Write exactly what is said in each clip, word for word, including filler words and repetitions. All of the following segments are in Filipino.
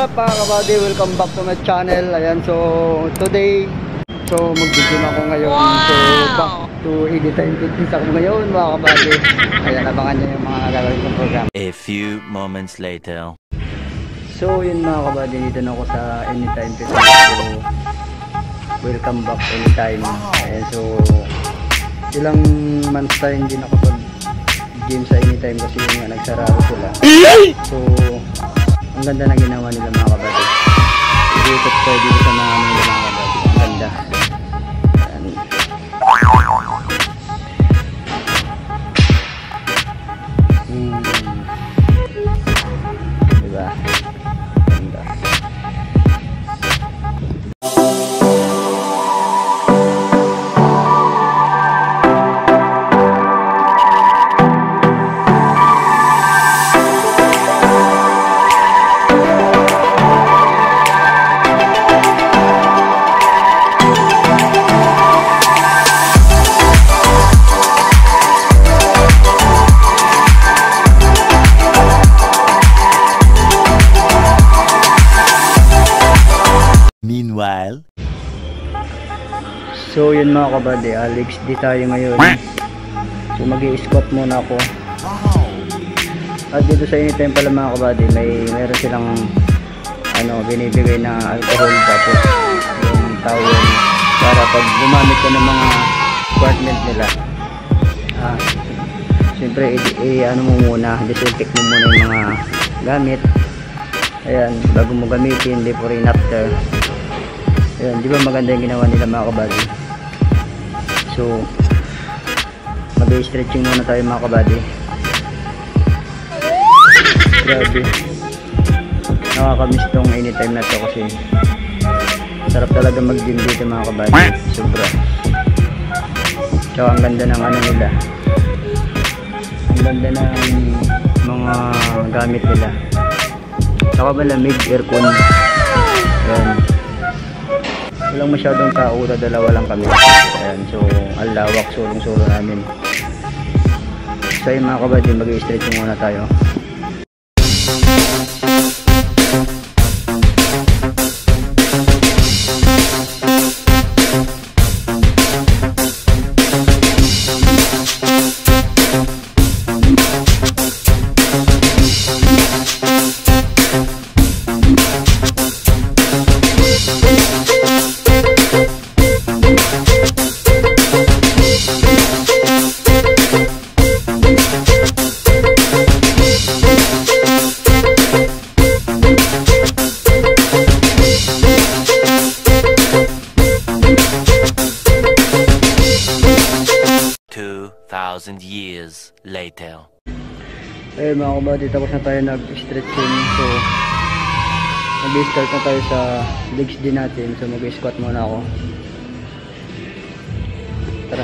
up mga kabady? Welcome back to my channel. Ayan, so today, so mag-gym ako ngayon. Wow! So back to Anytime Fitness ako ngayon mga kabady. Ayan, abangan nyo yung mga gagawin kong program. A few moments later. So yun mga kabady, dito na ako sa Anytime Fitness. So welcome back anytime. Ayan, so ilang months tayo hindi nakapag-gym sa Anytime kasi yun nga nagsarado sila. So ang ganda na ginawa nila mga kabady. I-ikot tayo dito sa mga nila mga kabady. Ang ganda. Ayan. Hmm. Diba? Ganda. Meanwhile, so yun mga kabady, Alex di tayo ngayon. So mag-i-squat muna ako. At dito sa Anytime pala mga kabady, may meron silang ano, binibigay na alcohol tapos yung towel para pag gumamit ka ng mga apartment nila. Ah, siyempre i-ano mo muna, disinfect mo muna yung mga gamit. Ayan, bago mo gamitin, before and after. Ayan, di ba maganda yung ginawa nila mga kabady? So mag-i-stretching muna tayo mga kabady. Grabe, nakakamiss tong Anytime na to kasi sarap talaga mag-gym dito mga kabady. Sobra. Tsaka ang ganda ng ano nila, ang ganda ng mga gamit nila. Tsaka malamig, aircon. Ayan, walang masyadong tao, dalawa lang kami. Ayan, so ang lawak, sulong-sulo namin. So yun mga kabady, mag-i-stretching muna tayo. two thousand years later. Eh mga kabady, tapos na tayo nag-stretching. So mag-start na tayo sa legs din natin. So mag-squat muna ako. Tara.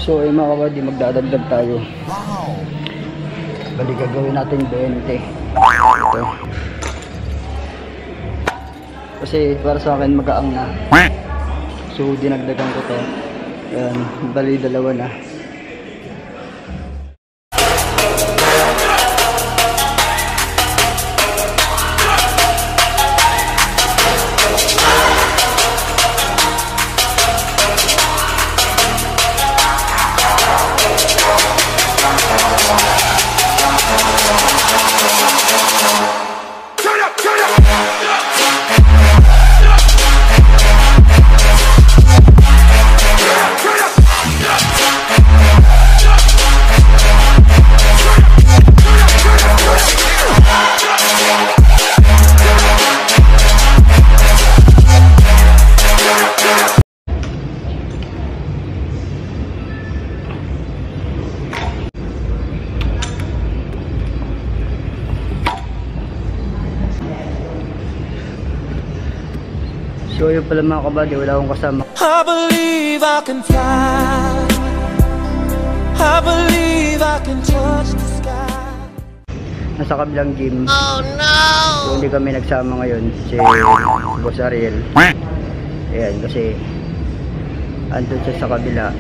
So eh mga kabady, magdadagdag tayo. Bali gagawin natin twenty. Ito. Kasi para sa akin magaang na. So dinagdagan ko to. Ayan, bali dalawa na. So yun pala mga kabady, wala akong kasama. I believe I can fly. I believe I can touch the sky. Nasa kabilang gym. Oh no! So hindi kami nagsama ngayon. Si Boss Ariel. Ayan, kasi andun siya sa kabila.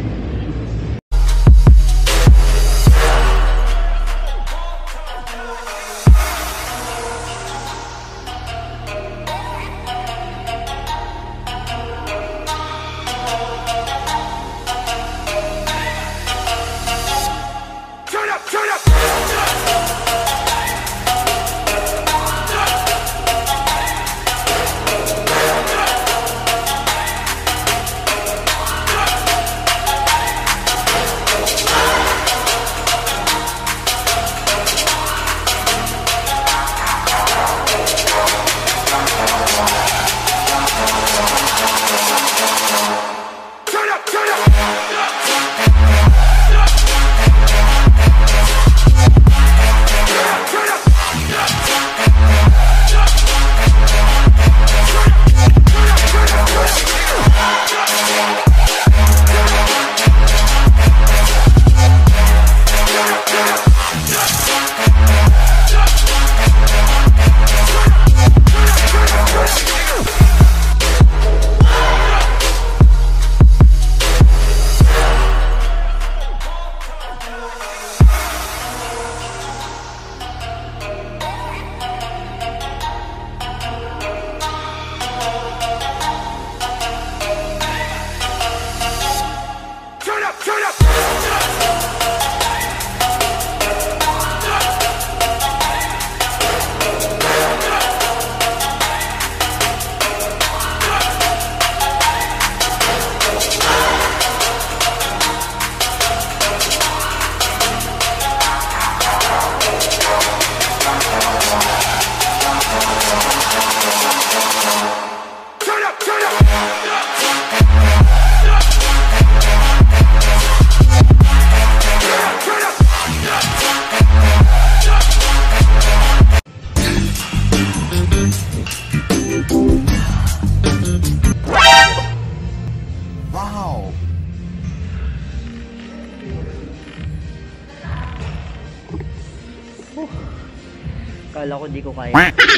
Kala ko di ko kaya.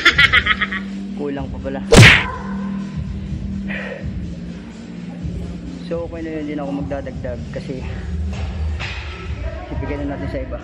Kulang pa pala. So okay na yun, din ako magdadagdag kasi ibigay na natin sa iba.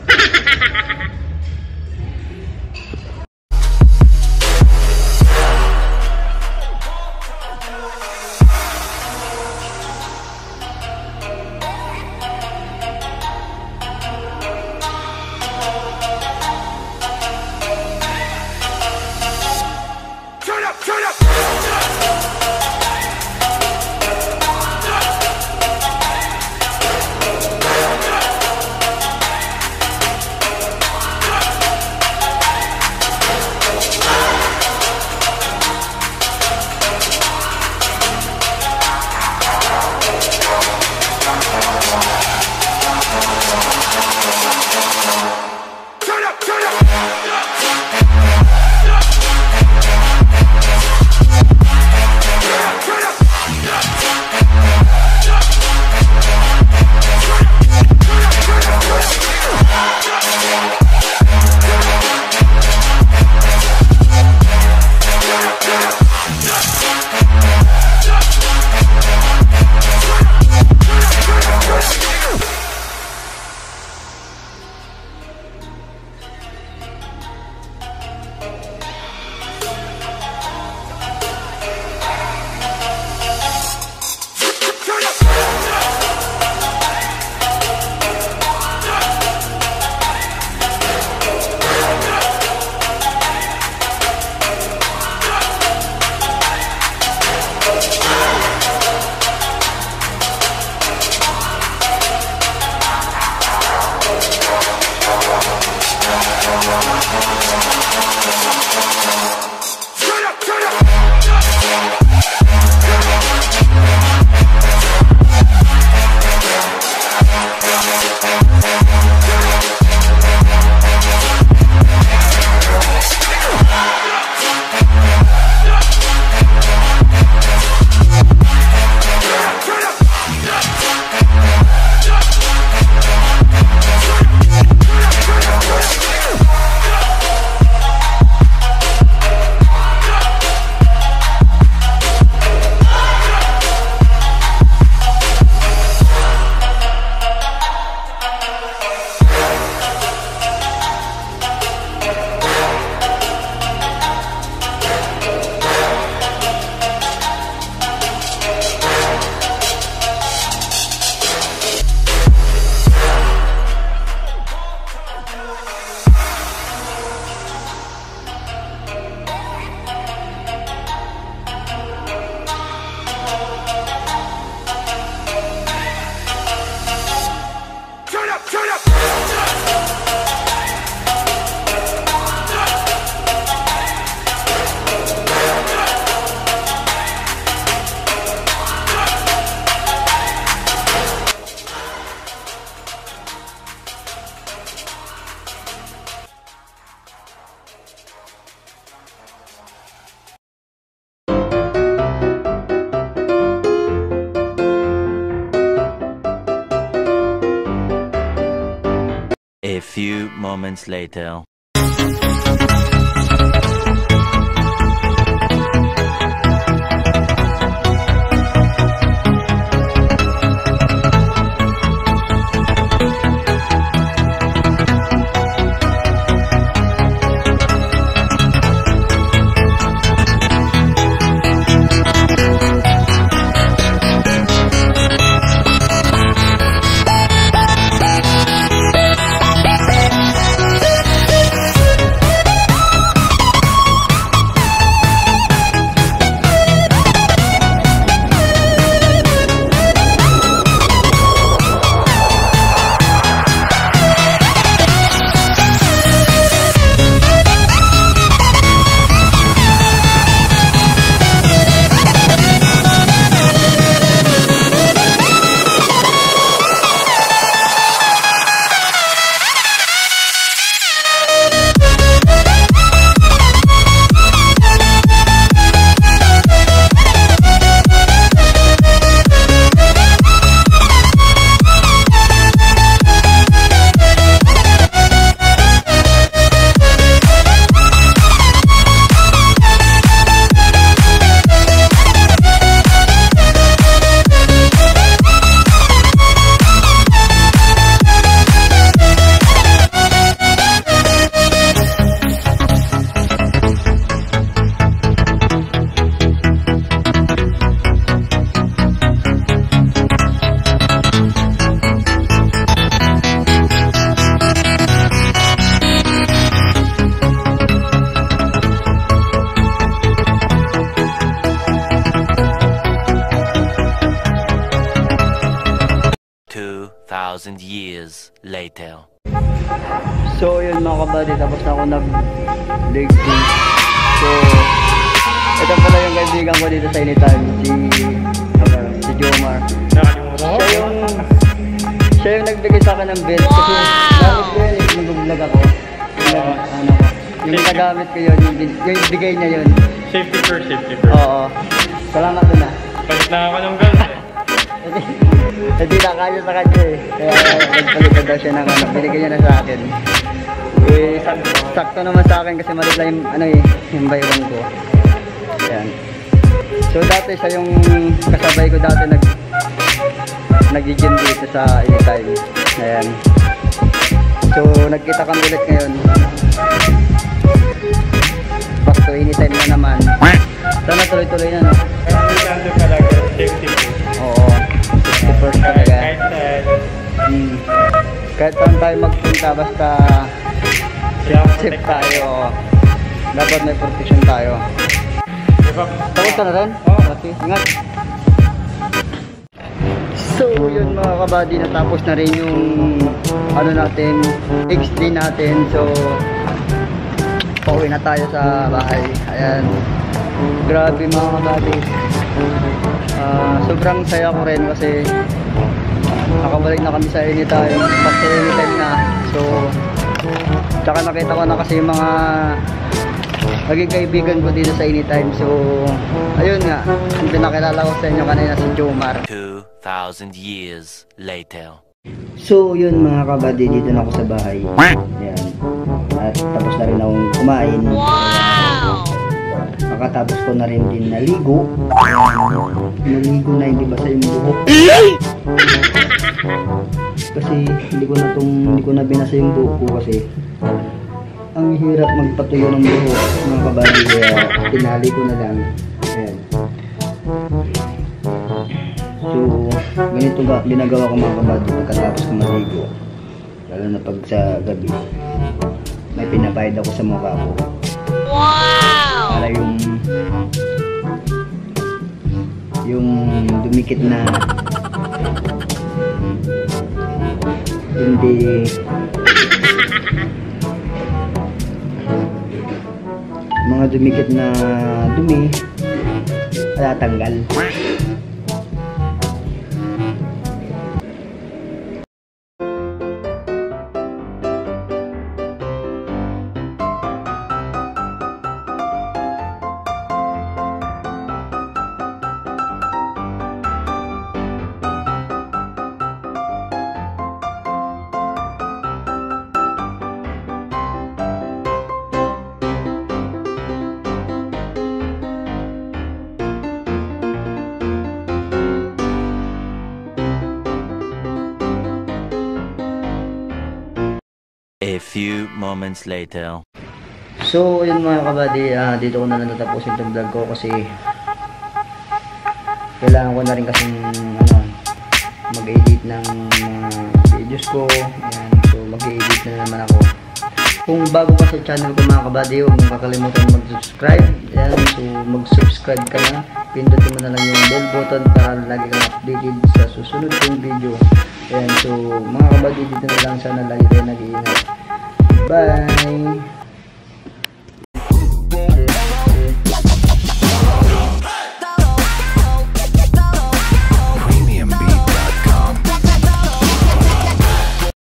moments later. Thousand years later. So yun mga kabady, tapos na ako nag-leg day. So ito pala yung kaibigan ko dito sa Anytime, si uh, si Jomar. Siya yung siya yung nagbigay sa akin ng belt kasi gamit ko yun, yung nag-vlog ako. Yung, ano, yung nagamit ko yun, yung, yung bigay niya yun. Safety first, safety first. Oo. Salamat doon ah. Palit na ako ng gun eh. Hindi na kaya sa kanya eh. Kaya nagpalitan daw siya ng ano, binigay niya na sa akin. Eh, sak sakto naman sa akin kasi maliit lang yung, ano eh, yung baywang ko. Ayan. So dati siya yung kasabay ko dati nag nag-gym dito sa Anytime. Ayan. So nagkita kami ulit ngayon. Back to Anytime na naman. Sana tuloy-tuloy na no? Kaya importante talaga, safety first. Oo. Safety first talaga. Kahit saan. Hmm. Kahit saan tayo magpunta basta safe tayo. Oo. Dapat may protection tayo. Diba? Tapos ka na rin? Oo. Okay, ingat. So yun mga kabady, natapos na rin yung ano natin, X D natin. So pauwi na tayo sa bahay. Ayan. Grabe mga kabady. Uh, sobrang saya ko rin kasi nakabalik na kami sa Anytime. Back to Anytime na. So tsaka nakita ko na kasi yung mga naging kaibigan ko dito sa Anytime. So ayun nga, yung pinakilala ko sa inyo kanina si Jomar. Two thousand years later. So yun mga kabady, dito na ako sa bahay. Ayan. At tapos na rin akong kumain. Wow! Makatapos ko na rin din naligo. Naligo na, hindi basa yung buhok. Kasi hindi ko na tong, hindi ko na binasa yung buhok ko kasi ang hirap magpatuyo ng buhok mga kabady, kaya tinali ko na lang. Ayan. So ganito ba ginagawa ko mga kabady pagkatapos ko maligo, lalo na pag sa gabi. May pinapahid ako sa mukha ko. Wow! Para yung yung dumikit na hindi mga dumikit na dumi tatanggal. few moments later. So, yun mga kabady, ah, dito ko na lang tatapusin itong vlog ko kasi kailangan ko na rin kasing ano, mag-edit ng mga videos ko. Ayan, so mag-edit na naman ako. Kung bago ka sa channel ko mga kabady, huwag mong kakalimutan mag-subscribe. Ayan, so mag-subscribe ka na. Pindutin mo na lang yung bell button para lagi kang updated sa susunod kong video. Ayan, so mga kabady, dito na lang, sana lagi kayo nag-iingat. Bye!